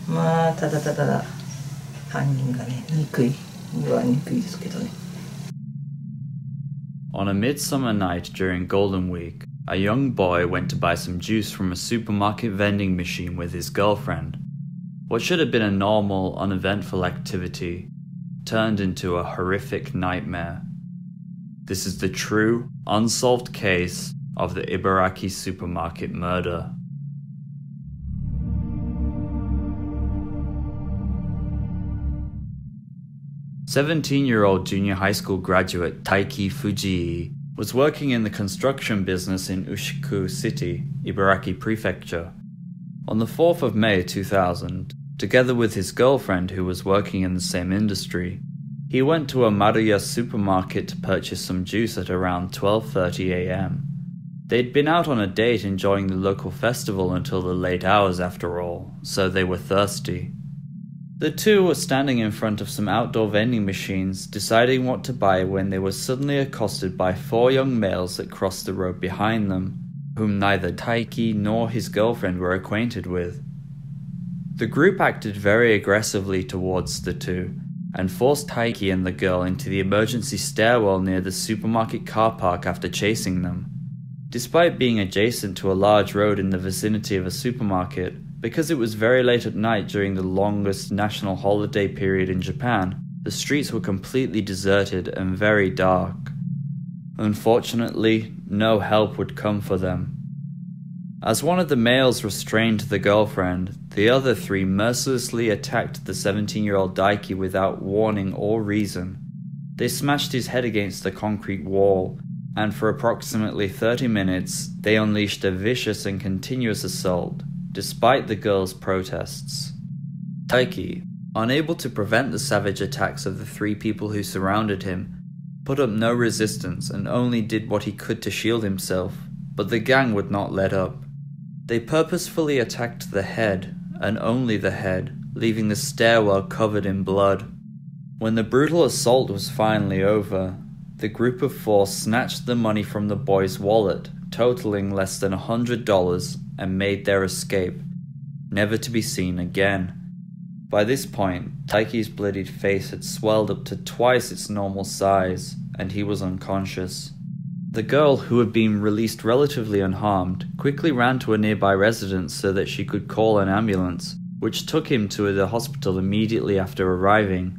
まあただただ犯人がね、憎いは憎いですけどね。 On a midsummer night during Golden Week, a young boy went to buy some juice from a supermarket vending machine with his girlfriend. What should have been a normal, uneventful activity turned into a horrific nightmare. This is the true, unsolved case of the Ibaraki supermarket murder. "17-year-old junior high school graduate Taiki Fujii was working in the construction business in Ushiku City, Ibaraki Prefecture. On the 4th of May 2000, together with his girlfriend who was working in the same industry, he went to a Maruya supermarket to purchase some juice at around 12:30 a.m. They'd been out on a date enjoying the local festival until the late hours after all, so they were thirsty. The two were standing in front of some outdoor vending machines, deciding what to buy when they were suddenly accosted by 4 young males that crossed the road behind them, whom neither Taiki nor his girlfriend were acquainted with. The group acted very aggressively towards the two, and forced Taiki and the girl into the emergency stairwell near the supermarket car park after chasing them. Despite being adjacent to a large road in the vicinity of a supermarket, because it was very late at night during the longest national holiday period in Japan, the streets were completely deserted and very dark. Unfortunately, no help would come for them. As one of the males restrained the girlfriend, the other 3 mercilessly attacked the 17-year-old Daiki without warning or reason. They smashed his head against the concrete wall, and for approximately 30 minutes, they unleashed a vicious and continuous assault, despite the girl's protests. Taiki, unable to prevent the savage attacks of the 3 people who surrounded him, put up no resistance and only did what he could to shield himself, but the gang would not let up. They purposefully attacked the head, and only the head, leaving the stairwell covered in blood. When the brutal assault was finally over, the group of 4 snatched the money from the boy's wallet, totaling less than $100, and made their escape, never to be seen again. By this point, Taiki's bloodied face had swelled up to twice its normal size, and he was unconscious. The girl, who had been released relatively unharmed, quickly ran to a nearby residence so that she could call an ambulance, which took him to the hospital immediately after arriving.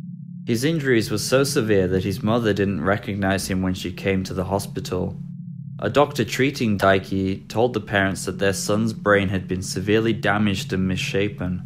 His injuries were so severe that his mother didn't recognize him when she came to the hospital. A doctor treating Daiki told the parents that their son's brain had been severely damaged and misshapen.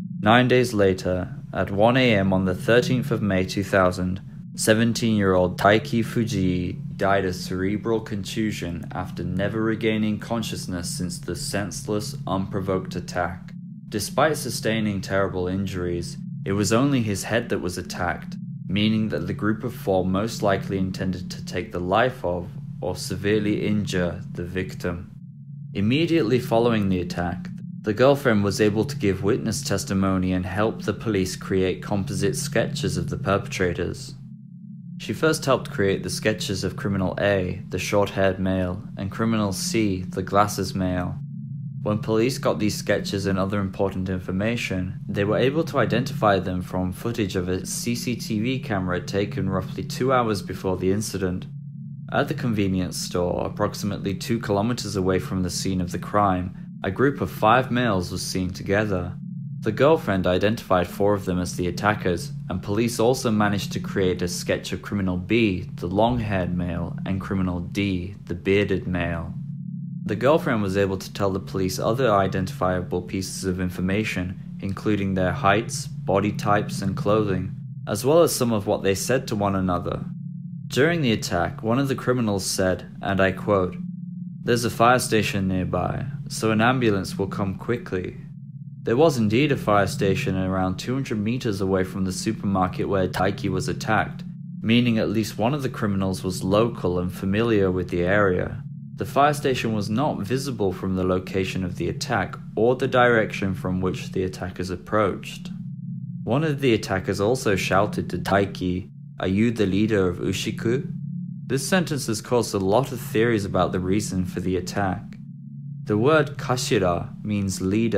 9 days later, at 1 a.m. on the 13th of May 2000, 17-year-old Taiki Fujii died of cerebral contusion after never regaining consciousness since the senseless, unprovoked attack. Despite sustaining terrible injuries, it was only his head that was attacked, meaning that the group of 4 most likely intended to take the life of or severely injure the victim. Immediately following the attack, the girlfriend was able to give witness testimony and help the police create composite sketches of the perpetrators. She first helped create the sketches of criminal A, the short-haired male, and criminal C, the glasses male. When police got these sketches and other important information, they were able to identify them from footage of a CCTV camera taken roughly 2 hours before the incident. At the convenience store, approximately 2 kilometers away from the scene of the crime, a group of 5 males was seen together. The girlfriend identified 4 of them as the attackers, and police also managed to create a sketch of criminal B, the long-haired male, and criminal D, the bearded male. The girlfriend was able to tell the police other identifiable pieces of information, including their heights, body types, and clothing, as well as some of what they said to one another. During the attack, one of the criminals said, and I quote, "There's a fire station nearby, so an ambulance will come quickly." There was indeed a fire station around 200 meters away from the supermarket where Taiki was attacked, meaning at least one of the criminals was local and familiar with the area. The fire station was not visible from the location of the attack or the direction from which the attackers approached. One of the attackers also shouted to Taiki, "Are you the leader of Ushiku?" This sentence has caused a lot of theories about the reason for the attack. The word Kashira means leader,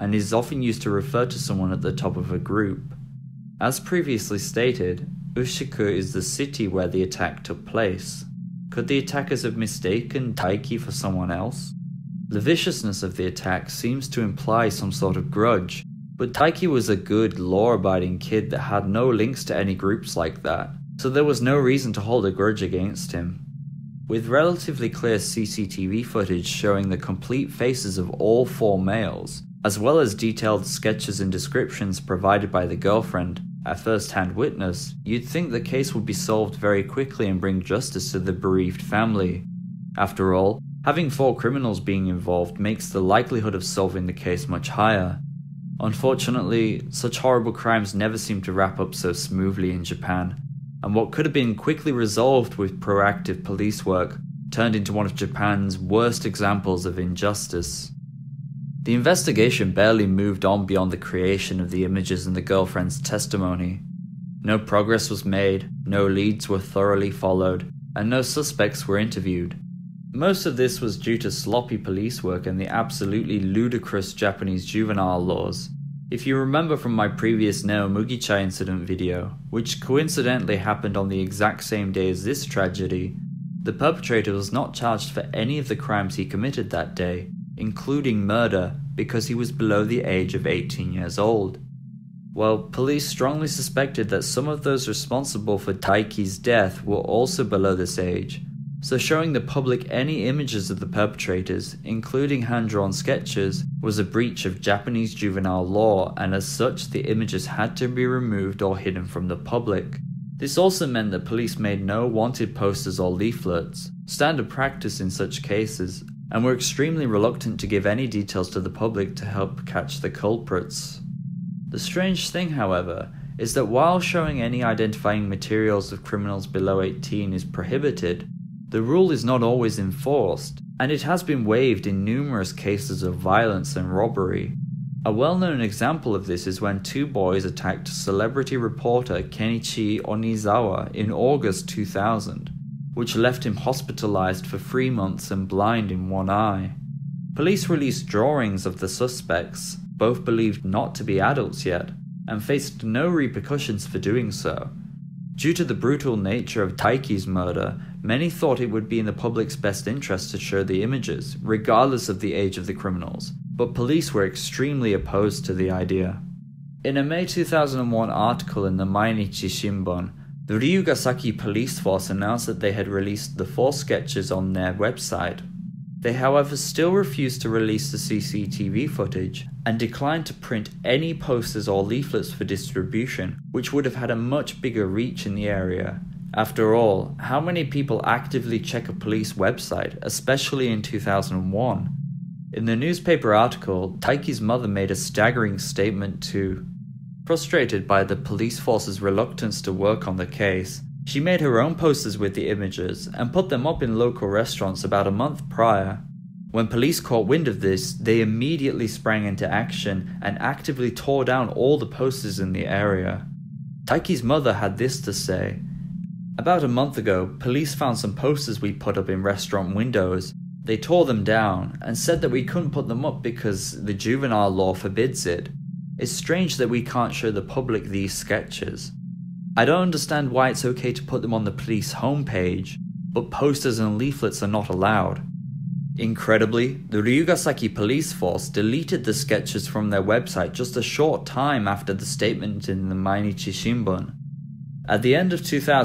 and is often used to refer to someone at the top of a group. As previously stated, Ushiku is the city where the attack took place. Could the attackers have mistaken Daiki for someone else? The viciousness of the attack seems to imply some sort of grudge, but Daiki was a good, law-abiding kid that had no links to any groups like that, so there was no reason to hold a grudge against him. With relatively clear CCTV footage showing the complete faces of all 4 males, as well as detailed sketches and descriptions provided by the girlfriend, a first-hand witness, you'd think the case would be solved very quickly and bring justice to the bereaved family. After all, having 4 criminals being involved makes the likelihood of solving the case much higher. Unfortunately, such horrible crimes never seem to wrap up so smoothly in Japan, and what could have been quickly resolved with proactive police work turned into one of Japan's worst examples of injustice. The investigation barely moved on beyond the creation of the images and the girlfriend's testimony. No progress was made, no leads were thoroughly followed, and no suspects were interviewed. Most of this was due to sloppy police work and the absolutely ludicrous Japanese juvenile laws. If you remember from my previous Neo Mugicha incident video, which coincidentally happened on the exact same day as this tragedy, the perpetrator was not charged for any of the crimes he committed that day, including murder, because he was below the age of 18 years old. Well, police strongly suspected that some of those responsible for Daiki's death were also below this age, so showing the public any images of the perpetrators, including hand-drawn sketches, was a breach of Japanese juvenile law, and as such the images had to be removed or hidden from the public. This also meant that police made no wanted posters or leaflets, standard practice in such cases, and were extremely reluctant to give any details to the public to help catch the culprits. The strange thing, however, is that while showing any identifying materials of criminals below 18 is prohibited, the rule is not always enforced, and it has been waived in numerous cases of violence and robbery. A well-known example of this is when 2 boys attacked celebrity reporter Kenichi Onizawa in August 2000, which left him hospitalized for 3 months and blind in one eye. Police released drawings of the suspects, both believed not to be adults yet, and faced no repercussions for doing so. Due to the brutal nature of Daiki's murder, many thought it would be in the public's best interest to show the images, regardless of the age of the criminals, but police were extremely opposed to the idea. In a May 2001 article in the Mainichi Shimbun, the Ryugasaki police force announced that they had released the 4 sketches on their website. They however still refused to release the CCTV footage, and declined to print any posters or leaflets for distribution, which would have had a much bigger reach in the area. After all, how many people actively check a police website, especially in 2001? In the newspaper article, Daiki's mother made a staggering statement too. Frustrated by the police force's reluctance to work on the case, she made her own posters with the images and put them up in local restaurants about a month prior. When police caught wind of this, they immediately sprang into action and actively tore down all the posters in the area. Daiki's mother had this to say: "About a month ago, police found some posters we put up in restaurant windows. They tore them down and said that we couldn't put them up because the juvenile law forbids it. It's strange that we can't show the public these sketches. I don't understand why it's okay to put them on the police homepage, but posters and leaflets are not allowed." Incredibly, the Ryugasaki police force deleted the sketches from their website just a short time after the statement in the Mainichi Shimbun. At the end of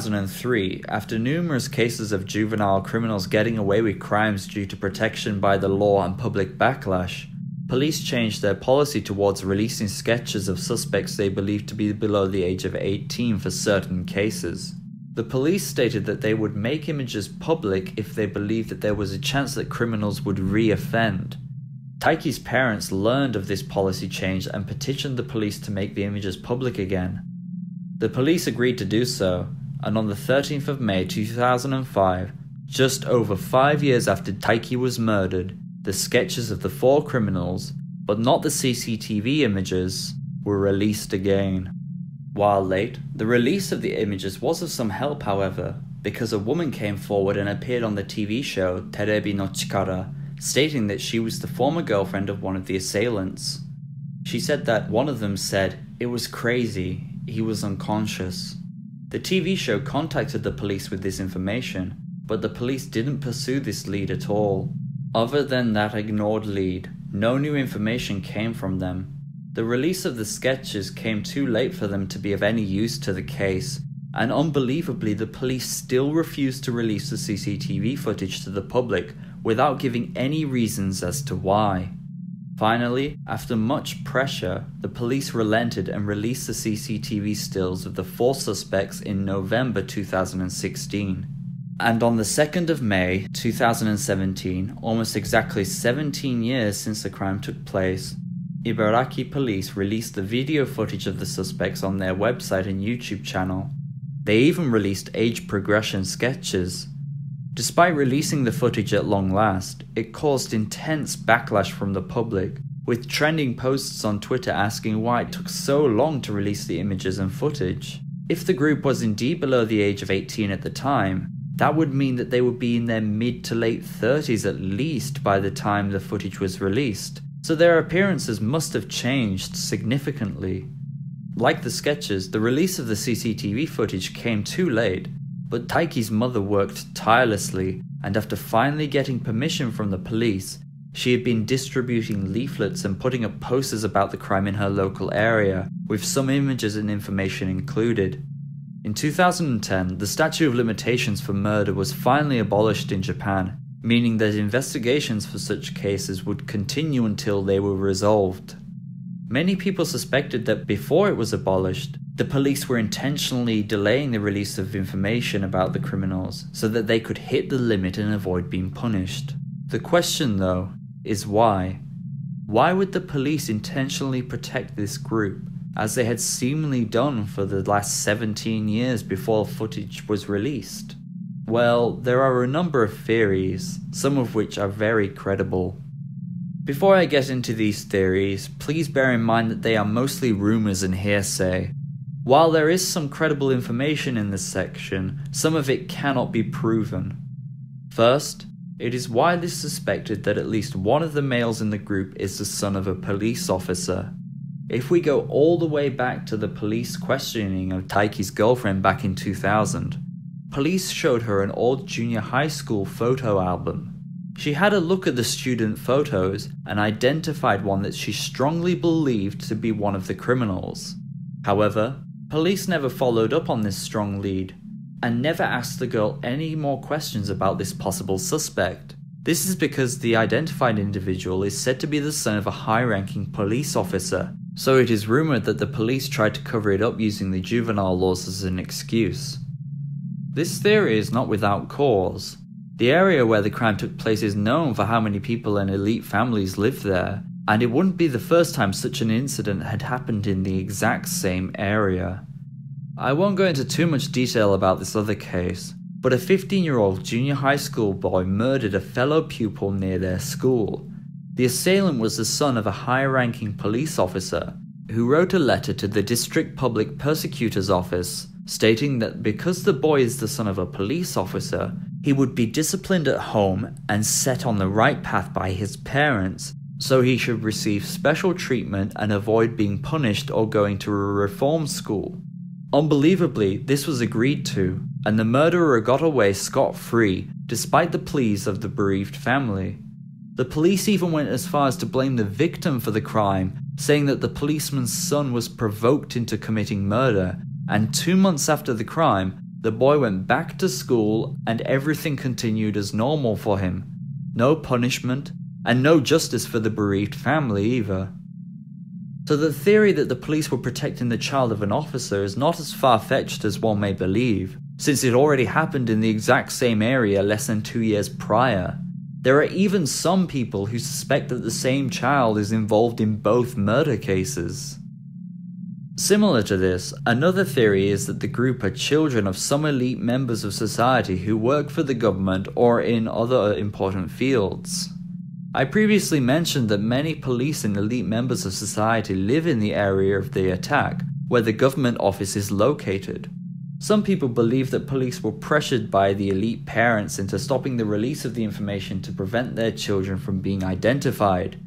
2003, after numerous cases of juvenile criminals getting away with crimes due to protection by the law and public backlash, police changed their policy towards releasing sketches of suspects they believed to be below the age of 18 for certain cases. The police stated that they would make images public if they believed that there was a chance that criminals would re-offend. Daiki's parents learned of this policy change and petitioned the police to make the images public again. The police agreed to do so, and on the 13th of May 2005, just over 5 years after Daiki was murdered, the sketches of the 4 criminals, but not the CCTV images, were released again. While late, the release of the images was of some help, however, because a woman came forward and appeared on the TV show Terebi no Chikara, stating that she was the former girlfriend of one of the assailants. She said that one of them said, "It was crazy, he was unconscious." The TV show contacted the police with this information, but the police didn't pursue this lead at all. Other than that ignored lead, no new information came from them. The release of the sketches came too late for them to be of any use to the case, and unbelievably the police still refused to release the CCTV footage to the public without giving any reasons as to why. Finally, after much pressure, the police relented and released the CCTV stills of the 4 suspects in November 2016. And on the 2nd of May 2017, almost exactly 17 years since the crime took place, Ibaraki police released the video footage of the suspects on their website and YouTube channel. They even released age progression sketches. Despite releasing the footage at long last, it caused intense backlash from the public, with trending posts on Twitter asking why it took so long to release the images and footage. If the group was indeed below the age of 18 at the time, that would mean that they would be in their mid to late 30s at least by the time the footage was released, so their appearances must have changed significantly. Like the sketches, the release of the CCTV footage came too late, but Taiki's mother worked tirelessly, and after finally getting permission from the police, she had been distributing leaflets and putting up posters about the crime in her local area, with some images and information included. In 2010, the statute of limitations for murder was finally abolished in Japan, meaning that investigations for such cases would continue until they were resolved. Many people suspected that before it was abolished, the police were intentionally delaying the release of information about the criminals so that they could hit the limit and avoid being punished. The question, though, is why? Why would the police intentionally protect this group, as they had seemingly done for the last 17 years before footage was released? Well, there are a number of theories, some of which are very credible. Before I get into these theories, please bear in mind that they are mostly rumors and hearsay. While there is some credible information in this section, some of it cannot be proven. First, it is widely suspected that at least one of the males in the group is the son of a police officer. If we go all the way back to the police questioning of Taiki's girlfriend back in 2000, police showed her an old junior high school photo album. She had a look at the student photos and identified one that she strongly believed to be one of the criminals. However, police never followed up on this strong lead, and never asked the girl any more questions about this possible suspect. This is because the identified individual is said to be the son of a high-ranking police officer, so it is rumoured that the police tried to cover it up using the juvenile laws as an excuse. This theory is not without cause. The area where the crime took place is known for how many people and elite families live there, and it wouldn't be the first time such an incident had happened in the exact same area. I won't go into too much detail about this other case, but a 15-year-old junior high school boy murdered a fellow pupil near their school. The assailant was the son of a high-ranking police officer, who wrote a letter to the District Public Prosecutor's Office, stating that because the boy is the son of a police officer, he would be disciplined at home and set on the right path by his parents, so he should receive special treatment and avoid being punished or going to a reform school. Unbelievably, this was agreed to, and the murderer got away scot-free despite the pleas of the bereaved family. The police even went as far as to blame the victim for the crime, saying that the policeman's son was provoked into committing murder, and 2 months after the crime, the boy went back to school and everything continued as normal for him. No punishment, and no justice for the bereaved family either. So the theory that the police were protecting the child of an officer is not as far-fetched as one may believe, since it already happened in the exact same area less than 2 years prior. There are even some people who suspect that the same child is involved in both murder cases. Similar to this, another theory is that the group are children of some elite members of society who work for the government or in other important fields. I previously mentioned that many police and elite members of society live in the area of the attack, where the government office is located. Some people believe that police were pressured by the elite parents into stopping the release of the information to prevent their children from being identified.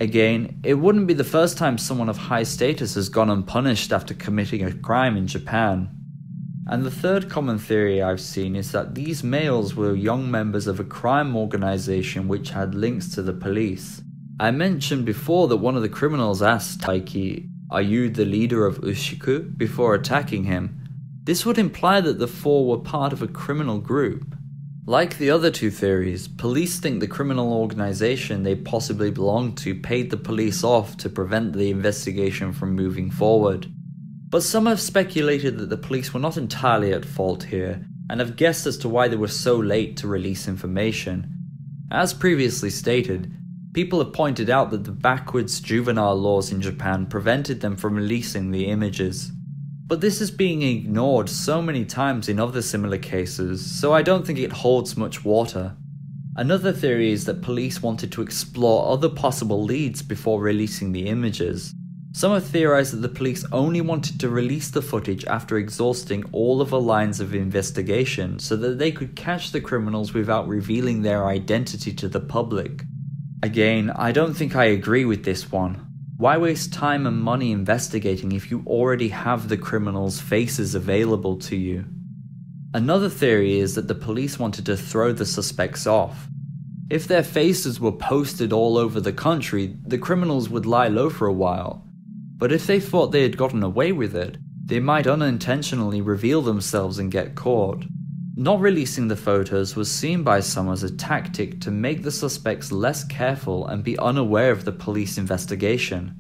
Again, it wouldn't be the first time someone of high status has gone unpunished after committing a crime in Japan. And the third common theory I've seen is that these males were young members of a crime organization which had links to the police. I mentioned before that one of the criminals asked Taiki, "Are you the leader of Ushiku?" before attacking him. This would imply that the four were part of a criminal group. Like the other two theories, police think the criminal organization they possibly belonged to paid the police off to prevent the investigation from moving forward. But some have speculated that the police were not entirely at fault here, and have guessed as to why they were so late to release information. As previously stated, people have pointed out that the backwards juvenile laws in Japan prevented them from releasing the images. But this is being ignored so many times in other similar cases, so I don't think it holds much water. Another theory is that police wanted to explore other possible leads before releasing the images. Some have theorized that the police only wanted to release the footage after exhausting all other lines of investigation so that they could catch the criminals without revealing their identity to the public. Again, I don't think I agree with this one. Why waste time and money investigating if you already have the criminals' faces available to you? Another theory is that the police wanted to throw the suspects off. If their faces were posted all over the country, the criminals would lie low for a while. But if they thought they had gotten away with it, they might unintentionally reveal themselves and get caught. Not releasing the photos was seen by some as a tactic to make the suspects less careful and be unaware of the police investigation.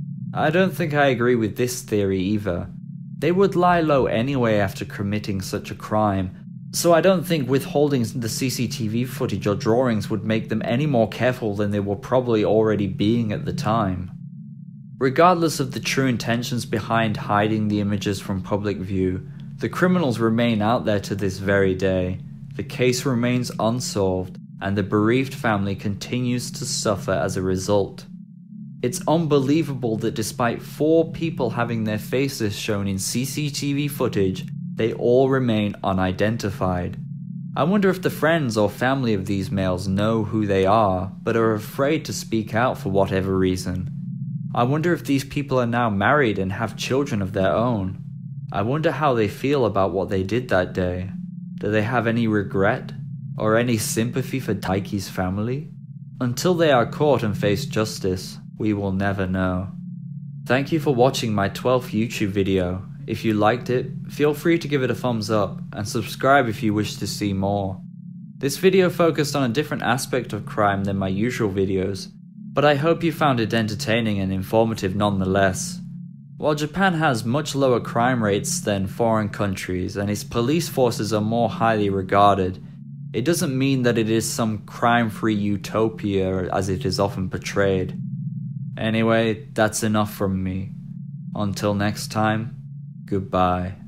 I don't think I agree with this theory either. They would lie low anyway after committing such a crime, so I don't think withholding the CCTV footage or drawings would make them any more careful than they were probably already being at the time. Regardless of the true intentions behind hiding the images from public view, the criminals remain out there to this very day. The case remains unsolved, and the bereaved family continues to suffer as a result. It's unbelievable that despite 4 people having their faces shown in CCTV footage, they all remain unidentified. I wonder if the friends or family of these males know who they are, but are afraid to speak out for whatever reason. I wonder if these people are now married and have children of their own. I wonder how they feel about what they did that day. Do they have any regret? Or any sympathy for Taiki's family? Until they are caught and face justice, we will never know. Thank you for watching my 12th YouTube video. If you liked it, feel free to give it a thumbs up, and subscribe if you wish to see more. This video focused on a different aspect of crime than my usual videos, but I hope you found it entertaining and informative nonetheless. While Japan has much lower crime rates than foreign countries and its police forces are more highly regarded, it doesn't mean that it is some crime-free utopia as it is often portrayed. Anyway, that's enough from me. Until next time, goodbye.